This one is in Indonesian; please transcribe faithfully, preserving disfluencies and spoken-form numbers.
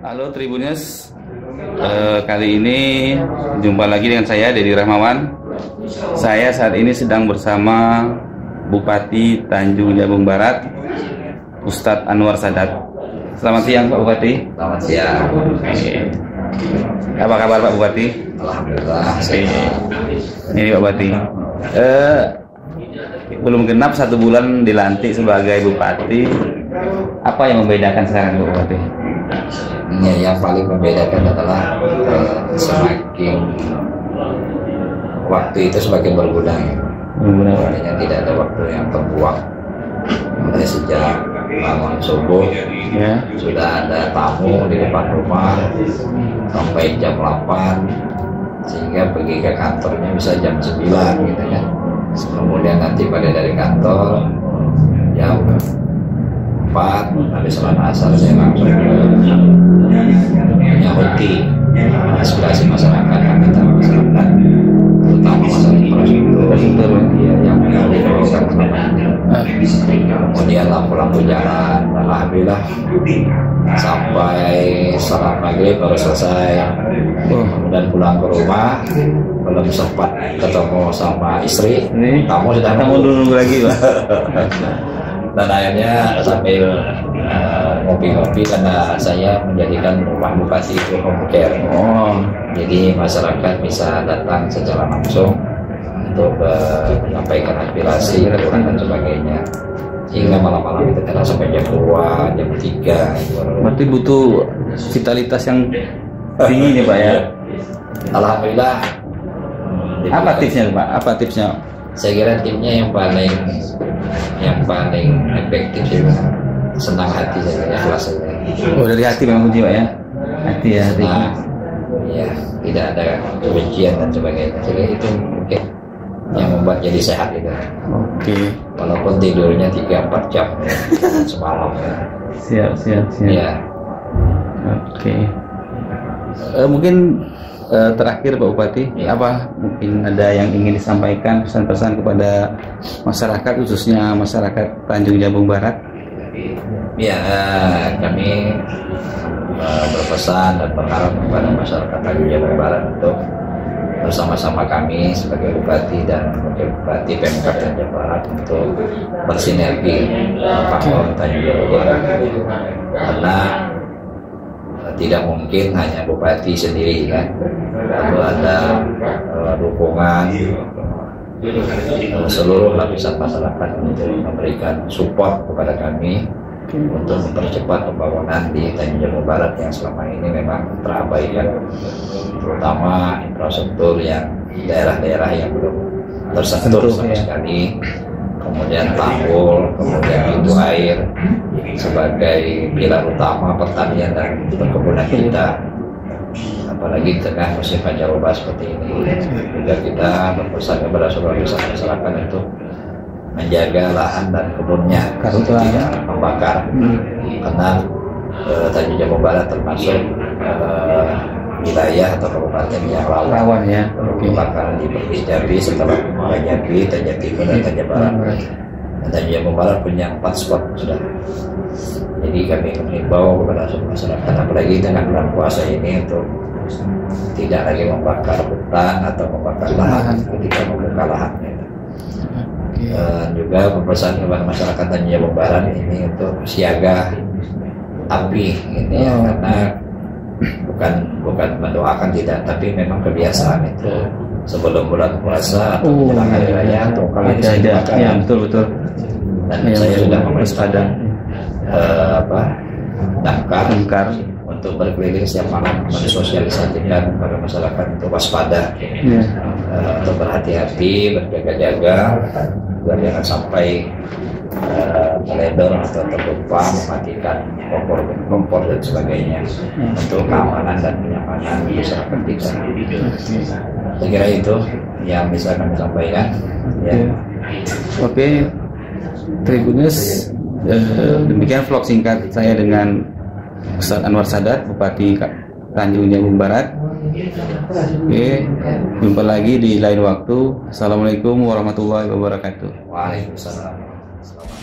Halo Tribuners, eh, kali ini jumpa lagi dengan saya Dedi Rahmawan. Saya saat ini sedang bersama Bupati Tanjung Jabung Barat, Ustadz Anwar Sadat. Selamat siang Pak Bupati. Selamat siang. Oke. Apa kabar Pak Bupati? Alhamdulillah. Oke. Ini Pak Bupati. Eh, belum genap satu bulan dilantik sebagai Bupati. Apa yang membedakan sekarang Pak Bupati? Ya, yang paling membedakan adalah uh, semakin waktu itu semakin berguna. Berguna. Artinya tidak ada waktu yang terbuang. Mulai sejak bangun subuh Ya. sudah ada tamu di depan rumah sampai jam delapan, sehingga pergi ke kantornya bisa jam sembilan gitu kan. Kemudian nanti pada dari kantor jam empat, habis sholat asar saya langsung menyahuti aspirasi masyarakat yang minta masyarakat, terutama masalah infrastruktur ya, yang dilakukan selama ini. Kemudian lampu-lampu jalan, alhamdulillah sampai sholat maghrib baru selesai. Kemudian pulang ke rumah belum sempat ketemu sama istri, kamu sudah Kamu dulu lagi Pak. Dan akhirnya sambil ngopi-ngopi uh, karena saya menjadikan rumah bupati itu home care. Oh, jadi masyarakat bisa datang secara langsung untuk uh, menyampaikan aspirasi, keluhan dan sebagainya. Hingga malam-malam itu kadang sampai jam dua, jam tiga. Berarti butuh vitalitas yang tinggi nih Pak ya. Alhamdulillah. Apa tipsnya Pak? Apa tipsnya? Saya kira timnya yang paling yang paling efektif sih, senang hati saja, ikhlas saja. Oh, dari hati memang kunci Pak ya. Hati ya, hati. Nah, ya, tidak ada kebencian dan sebagainya. Jadi itu mungkin yang membuat jadi sehat itu. Oke. Walaupun tidurnya tiga empat jam ya, semalam ya. Siap, siap, siap. Ya. Oke. Uh, mungkin uh, terakhir Pak Bupati, ya. Apa mungkin ada yang ingin disampaikan pesan-pesan kepada masyarakat, khususnya masyarakat Tanjung Jabung Barat? Ya, uh, kami uh, berpesan dan berharap kepada masyarakat Tanjung Jabung Barat untuk bersama-sama kami sebagai Bupati dan Wakil Bupati Pemkab Tanjung Barat untuk bersinergi membangun Tanjung Jabung Barat, karena tidak mungkin hanya bupati sendiri kan, perlu ada uh, dukungan uh, seluruh lapisan masyarakat untuk memberikan support kepada kami untuk mempercepat pembangunan di Tanjung Jabung Barat yang selama ini memang terabaikan, terutama infrastruktur yang daerah-daerah yang belum tersentuh sama sekali. Kemudian tanggul, kemudian pintu air sebagai pilar utama pertanian dan perkebunan kita, apalagi di tengah musim pancaroba seperti ini. Juga kita berpesan kepada seluruh masyarakat untuk menjaga lahan dan kebunnya untuk tidak membakar, karena eh, Tanjung Jabung Barat termasuk eh, wilayah atau kabupaten yang rawan, rawan ya. Kebakaran di Provinsi Jambi setelah Jambi, Tanjung Timur dan Tanjung Barat. Dan Tanjung Jabung Barat punya empat spot sudah. Jadi kami mengimbau kepada seluruh masyarakat, apalagi dengan bulan puasa ini, untuk tidak lagi membakar hutan atau membakar lahan ketika membuka lahan. Dan juga berpesan kepada masyarakat Tanjung Jabung Barat ini untuk siaga api, ini ya, karena bukan bukan mendoakan tidak, tapi memang kebiasaan itu sebelum bulan puasa atau menjelang hari raya atau kalau ada ada ya, betul betul. Dan ya, saya betul, sudah memerintahkan uh, apa damkar untuk berkeliling setiap malam mensosialisasikan kepada masyarakat untuk waspada, ya. uh, untuk berhati-hati, berjaga-jaga agar jangan sampai Uh, meledor atau terlupa mematikan kompor kompor dan sebagainya, hmm. untuk keamanan dan kenyamanan masyarakat kita. Saya kira itu yang bisa kami sampaikan. Ya. Oke, Tribuners, eh, demikian vlog singkat saya dengan Ustadz Anwar Sadat, Bupati Tanjung Jabung Barat. Oke, jumpa lagi di lain waktu. Assalamualaikum warahmatullahi wabarakatuh. Waalaikumsalam.